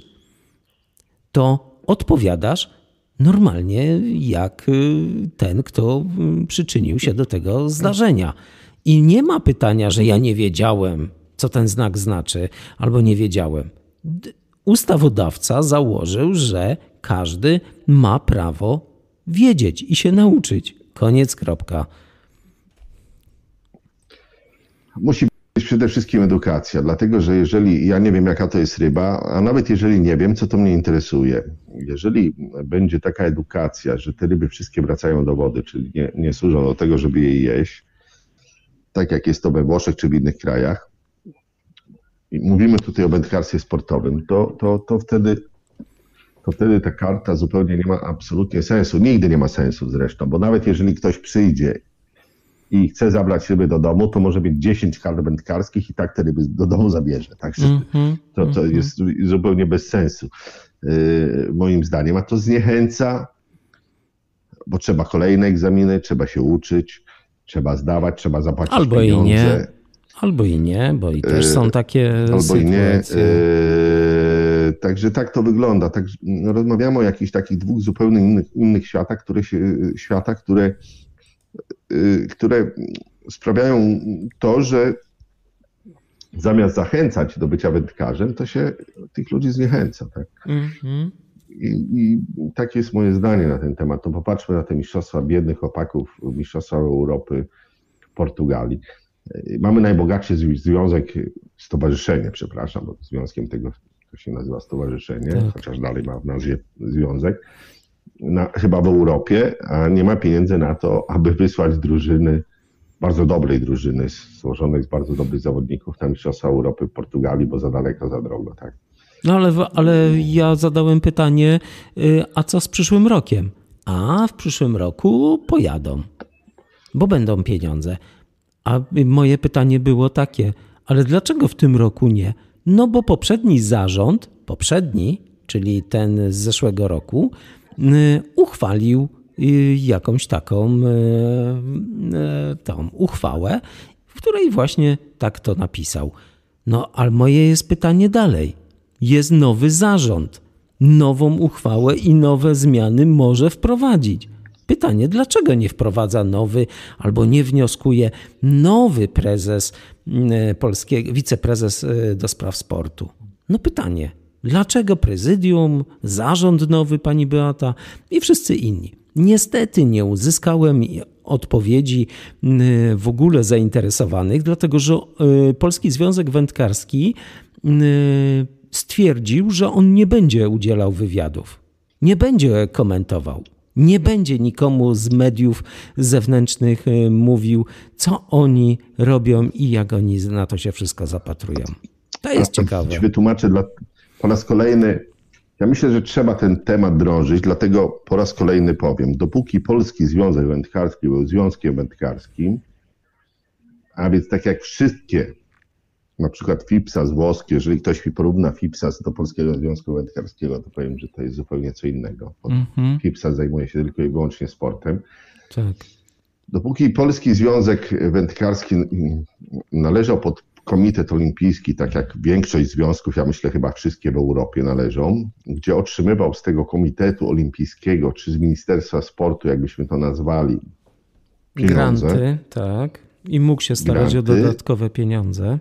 to odpowiadasz normalnie jak ten, kto przyczynił się do tego zdarzenia. I nie ma pytania, że ja nie wiedziałem, co ten znak znaczy, albo nie wiedziałem. Ustawodawca założył, że każdy ma prawo wiedzieć i się nauczyć. Koniec, kropka. Musi być przede wszystkim edukacja, dlatego że jeżeli ja nie wiem, jaka to jest ryba, a nawet jeżeli nie wiem, co to mnie interesuje. Jeżeli będzie taka edukacja, że te ryby wszystkie wracają do wody, czyli nie, nie służą do tego, żeby je jeść, tak jak jest to we Włoszech czy w innych krajach, i mówimy tutaj o wędkarstwie sportowym, to, to, to, wtedy, to wtedy ta karta zupełnie nie ma absolutnie sensu. Nigdy nie ma sensu zresztą, bo nawet jeżeli ktoś przyjdzie i chce zabrać ryby do domu, to może mieć dziesięć kart wędkarskich i tak te ryby do domu zabierze. Także mm-hmm, to, to mm-hmm. jest zupełnie bez sensu, yy, moim zdaniem. A to zniechęca, bo trzeba kolejne egzaminy, trzeba się uczyć, trzeba zdawać, trzeba zapłacić albo pieniądze. I nie, albo i nie, bo i też są takie albo sytuacje. i nie. Yy, także tak to wygląda. Tak, no, rozmawiamy o jakichś takich dwóch zupełnie innych, innych światach, które się, światach, które które sprawiają to, że zamiast zachęcać do bycia wędkarzem, to się tych ludzi zniechęca. Tak? Mm-hmm. I, I takie jest moje zdanie na ten temat. To popatrzmy na te mistrzostwa biednych chłopaków, mistrzostwa Europy w Portugalii. Mamy najbogatszy związek, stowarzyszenie, przepraszam, bo związkiem tego to się nazywa stowarzyszenie, tak. Chociaż dalej ma w nazwie związek. Na, chyba w Europie, a nie ma pieniędzy na to, aby wysłać drużyny, bardzo dobrej drużyny, złożonej z bardzo dobrych zawodników na Mistrzostwa Europy w Portugalii, bo za daleko, za drogo, tak? No ale, ale ja zadałem pytanie, a co z przyszłym rokiem? A w przyszłym roku pojadą, bo będą pieniądze. A moje pytanie było takie, ale dlaczego w tym roku nie? No bo poprzedni zarząd, poprzedni, czyli ten z zeszłego roku, uchwalił jakąś taką tą uchwałę, w której właśnie tak to napisał. No, ale moje jest pytanie dalej. Jest nowy zarząd. Nową uchwałę i nowe zmiany może wprowadzić. Pytanie, dlaczego nie wprowadza nowy albo nie wnioskuje nowy prezes polskiego, wiceprezes do spraw sportu? No pytanie. Dlaczego prezydium, zarząd nowy, pani Beata i wszyscy inni? Niestety nie uzyskałem odpowiedzi w ogóle zainteresowanych, dlatego że Polski Związek Wędkarski stwierdził, że on nie będzie udzielał wywiadów, nie będzie komentował, nie będzie nikomu z mediów zewnętrznych mówił, co oni robią i jak oni na to się wszystko zapatrują. To jest ciekawe. Ci wytłumaczę dla... Po raz kolejny, ja myślę, że trzeba ten temat drążyć, dlatego po raz kolejny powiem, dopóki Polski Związek Wędkarski był związkiem wędkarskim, a więc tak jak wszystkie, na przykład FIPSAS włoskie, jeżeli ktoś mi porówna FIPSAS do Polskiego Związku Wędkarskiego, to powiem, że to jest zupełnie co innego. Mm-hmm. FIPSAS zajmuje się tylko i wyłącznie sportem. Tak. Dopóki Polski Związek Wędkarski należał pod Komitet Olimpijski, tak jak większość związków, ja myślę chyba wszystkie w Europie należą, gdzie otrzymywał z tego Komitetu Olimpijskiego, czy z Ministerstwa Sportu, jakbyśmy to nazwali, pieniądze. Granty, tak. I mógł się starać granty, o dodatkowe pieniądze.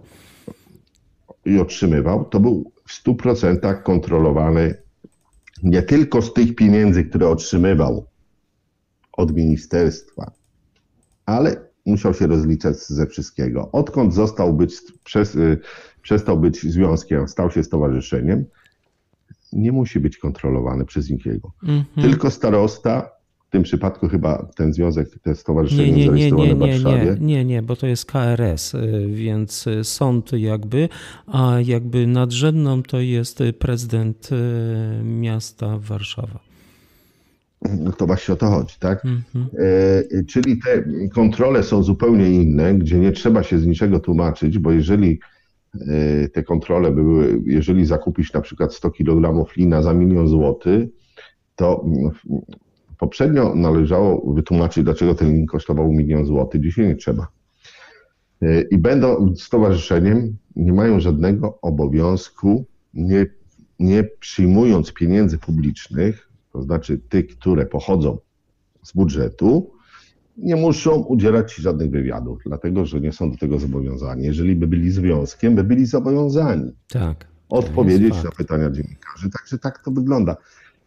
I otrzymywał. To był w stu procentach kontrolowany nie tylko z tych pieniędzy, które otrzymywał od ministerstwa, ale musiał się rozliczać ze wszystkiego. Odkąd został być, przez, przestał być związkiem, stał się stowarzyszeniem, nie musi być kontrolowany przez nikogo. Mm-hmm. Tylko starosta, w tym przypadku chyba ten związek, to stowarzyszenie nie, nie, zarejestrowane nie, nie, w Warszawie. Nie, nie, nie, bo to jest K R S, więc sąd jakby, a jakby nadrzędną to jest prezydent miasta Warszawa. No to właśnie o to chodzi, tak? Mm-hmm. E, czyli te kontrole są zupełnie inne, gdzie nie trzeba się z niczego tłumaczyć, bo jeżeli e, te kontrole były, jeżeli zakupisz na przykład sto kilogramów lina za milion złotych, to poprzednio należało wytłumaczyć, dlaczego ten lin kosztował milion złotych, dzisiaj nie trzeba. E, I będą stowarzyszeniem, nie mają żadnego obowiązku, nie, nie przyjmując pieniędzy publicznych, to znaczy tych, które pochodzą z budżetu, nie muszą udzielać żadnych wywiadów, dlatego że nie są do tego zobowiązani. Jeżeli by byli związkiem, by byli zobowiązani tak, odpowiedzieć na pytania dziennikarzy. Także tak to wygląda.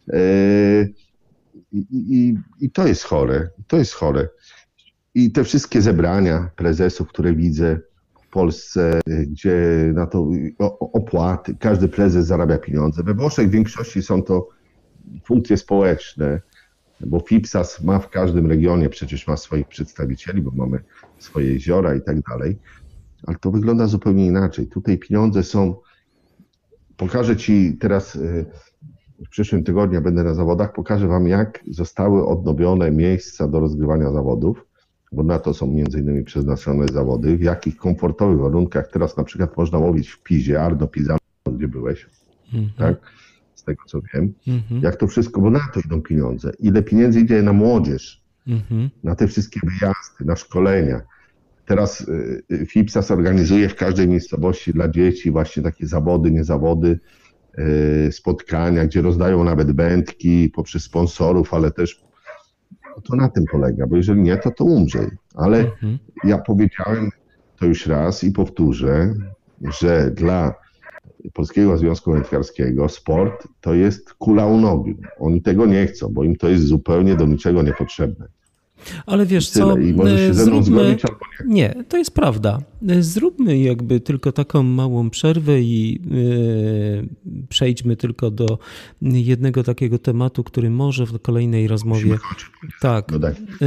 I, i, I to jest chore. To jest chore. I te wszystkie zebrania prezesów, które widzę, Polsce, gdzie na to opłaty, każdy prezes zarabia pieniądze. We Włoszech w większości są to funkcje społeczne, bo FIPSAS ma w każdym regionie, przecież ma swoich przedstawicieli, bo mamy swoje jeziora i tak dalej, ale to wygląda zupełnie inaczej. Tutaj pieniądze są, pokażę Ci teraz, w przyszłym tygodniu ja będę na zawodach, pokażę Wam, jak zostały odnowione miejsca do rozgrywania zawodów, bo na to są między innymi przeznaczone zawody, w jakich komfortowych warunkach teraz na przykład można łowić w Pizie, Arno Pisano, gdzie byłeś, mm-hmm. tak? Z tego co wiem, mm-hmm. jak to wszystko, bo na to idą pieniądze. Ile pieniędzy idzie na młodzież, mm-hmm. na te wszystkie wyjazdy, na szkolenia. Teraz y, FIPSAS organizuje w każdej miejscowości dla dzieci właśnie takie zawody, niezawody, y, spotkania, gdzie rozdają nawet wędki poprzez sponsorów, ale też to na tym polega, bo jeżeli nie, to to umrze. Ale mm-hmm. ja powiedziałem to już raz i powtórzę, że dla Polskiego Związku Wędkarskiego sport to jest kula u nogi. Oni tego nie chcą, bo im to jest zupełnie do niczego niepotrzebne. Ale wiesz co, I może się ze mną zróbmy, zgodzić, albo nie. Nie, to jest prawda. Zróbmy jakby tylko taką małą przerwę i yy, przejdźmy tylko do jednego takiego tematu, który może w kolejnej rozmowie tak, no yy,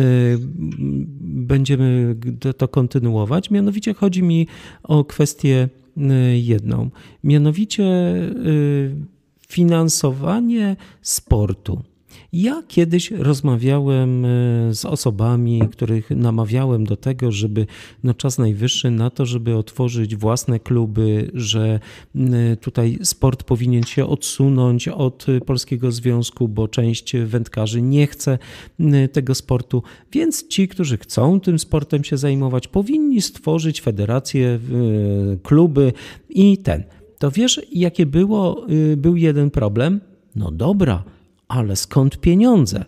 będziemy to kontynuować. Mianowicie chodzi mi o kwestię jedną, mianowicie yy, finansowanie sportu. Ja kiedyś rozmawiałem z osobami, których namawiałem do tego, żeby no czas najwyższy na to, żeby otworzyć własne kluby, że tutaj sport powinien się odsunąć od Polskiego Związku, bo część wędkarzy nie chce tego sportu, więc ci, którzy chcą tym sportem się zajmować, powinni stworzyć federacje, kluby i ten. To wiesz, jakie było, był jeden problem? No dobra, ale skąd pieniądze?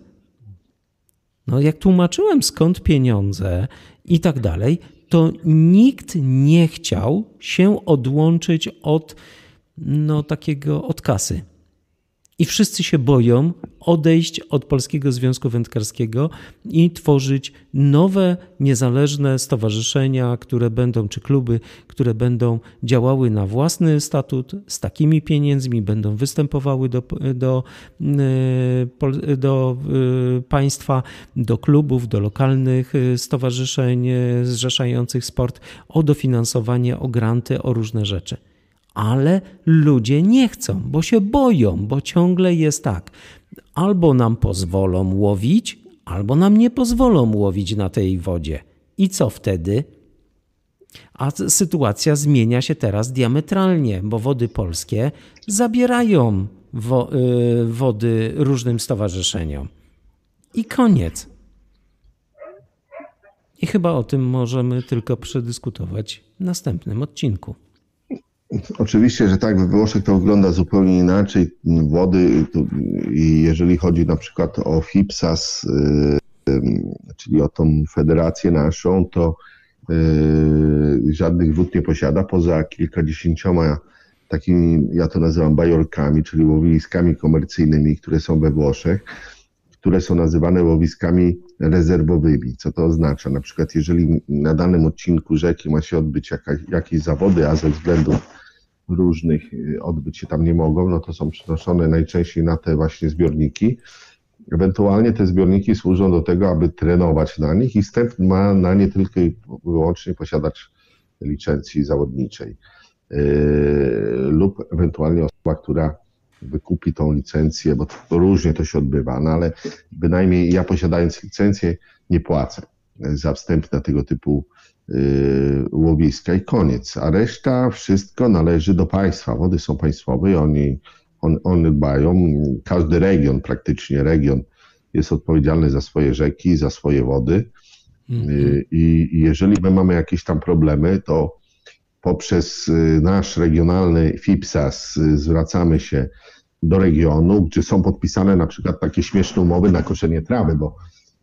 No jak tłumaczyłem skąd pieniądze i tak dalej, to nikt nie chciał się odłączyć od no, takiego od kasy. I wszyscy się boją odejść od Polskiego Związku Wędkarskiego i tworzyć nowe, niezależne stowarzyszenia, które będą, czy kluby, które będą działały na własny statut, z takimi pieniędzmi, będą występowały do, do, do państwa, do klubów, do lokalnych stowarzyszeń zrzeszających sport o dofinansowanie, o granty, o różne rzeczy. Ale ludzie nie chcą, bo się boją, bo ciągle jest tak. Albo nam pozwolą łowić, albo nam nie pozwolą łowić na tej wodzie. I co wtedy? A sytuacja zmienia się teraz diametralnie, bo Wody Polskie zabierają wo- y- wody różnym stowarzyszeniom. I koniec. I chyba o tym możemy tylko przedyskutować w następnym odcinku. Oczywiście, że tak, we Włoszech to wygląda zupełnie inaczej. Wody, i jeżeli chodzi na przykład o FIPSAS, czyli o tą federację naszą, to żadnych wód nie posiada, poza kilkadziesięcioma takimi, ja to nazywam bajorkami, czyli łowiskami komercyjnymi, które są we Włoszech, które są nazywane łowiskami rezerwowymi. Co to oznacza? Na przykład jeżeli na danym odcinku rzeki ma się odbyć jakaś, jakieś zawody, a ze względów różnych odbyć się tam nie mogą, no to są przenoszone najczęściej na te właśnie zbiorniki. Ewentualnie te zbiorniki służą do tego, aby trenować na nich i wstęp ma na nie tylko i wyłącznie posiadacz licencji zawodniczej yy, lub ewentualnie osoba, która wykupi tą licencję, bo to różnie to się odbywa, no ale bynajmniej ja posiadając licencję nie płacę za wstęp na tego typu yy, łowiska i koniec, a reszta wszystko należy do państwa. Wody są państwowe i oni, on, one dbają. Każdy region, praktycznie region jest odpowiedzialny za swoje rzeki, za swoje wody yy, i jeżeli my mamy jakieś tam problemy, to poprzez nasz regionalny FIPSAS zwracamy się do regionu, gdzie są podpisane na przykład takie śmieszne umowy na koszenie trawy, bo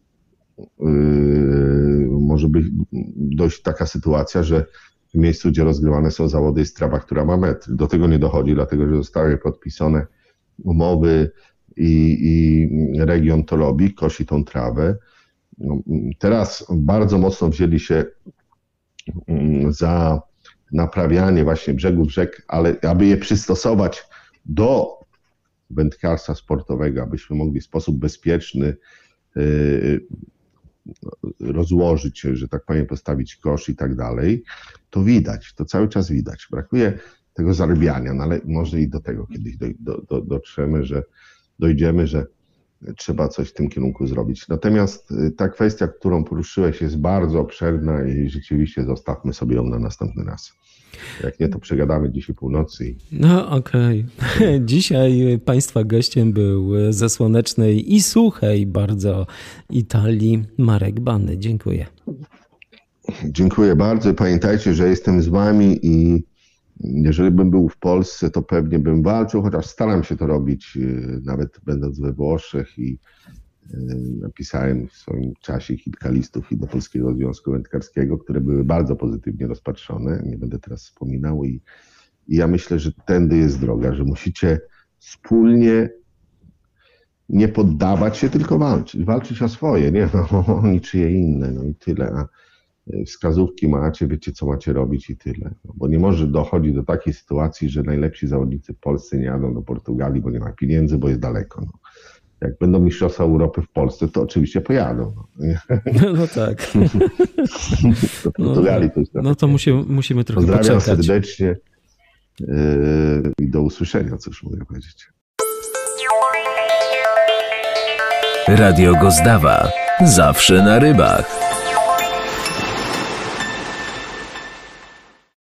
yy, może być dojść taka sytuacja, że w miejscu, gdzie rozgrywane są zawody, jest trawa, która ma metr. Do tego nie dochodzi, dlatego że zostały podpisane umowy i, i region to robi, kosi tą trawę. No, teraz bardzo mocno wzięli się za naprawianie właśnie brzegów rzek, ale aby je przystosować do wędkarstwa sportowego, abyśmy mogli w sposób bezpieczny rozłożyć, że tak powiem, postawić kosz i tak dalej, to widać, to cały czas widać. Brakuje tego zarybiania, no ale może i do tego kiedyś do, do, do, dotrzemy, że dojdziemy, że trzeba coś w tym kierunku zrobić. Natomiast ta kwestia, którą poruszyłeś, jest bardzo obszerna i rzeczywiście zostawmy sobie ją na następny raz. Jak nie, to przegadamy dzisiaj północy. I... No okej. Okay. Dzisiaj Państwa gościem był ze słonecznej i suchej bardzo Italii Marek Banny. Dziękuję. Dziękuję bardzo. Pamiętajcie, że jestem z Wami i jeżeli bym był w Polsce, to pewnie bym walczył, chociaż staram się to robić, nawet będąc we Włoszech i napisałem w swoim czasie kilka listów i do Polskiego Związku Wędkarskiego, które były bardzo pozytywnie rozpatrzone, nie będę teraz wspominał i, i ja myślę, że tędy jest droga, że musicie wspólnie nie poddawać się, tylko walczyć, walczyć o swoje, nie no, o niczyje inne, no i tyle, a wskazówki macie, wiecie co macie robić i tyle, no, bo nie może dochodzić do takiej sytuacji, że najlepsi zawodnicy w Polsce nie jadą do Portugalii, bo nie ma pieniędzy, bo jest daleko, no. Jak będą mistrzostwa Europy w Polsce, to oczywiście pojadą. No, no tak. Do Portugalii to jest. No to musimy, musimy trochę Pozdrawiam poczekać. serdecznie yy, i do usłyszenia, cóż mogę powiedzieć. Radio Gozdawa. Zawsze na rybach.